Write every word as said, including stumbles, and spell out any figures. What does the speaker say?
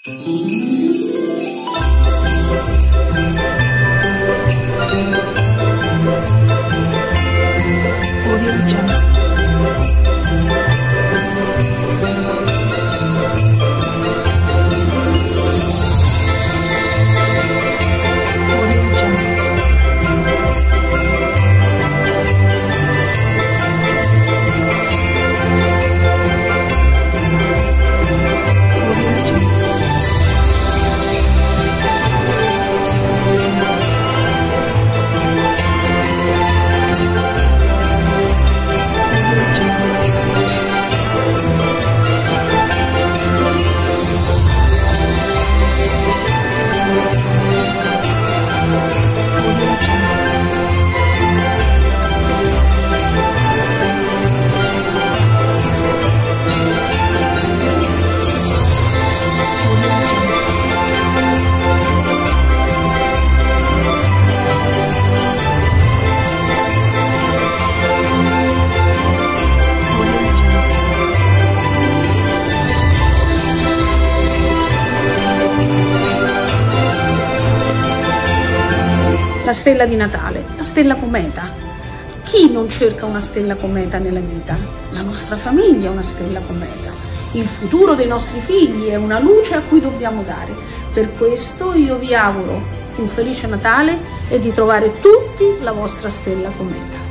La stella di Natale, la stella cometa. Chi non cerca una stella cometa nella vita? La nostra famiglia è una stella cometa. Il futuro dei nostri figli è una luce a cui dobbiamo dare. Per questo io vi auguro un felice Natale e di trovare tutti la vostra stella cometa.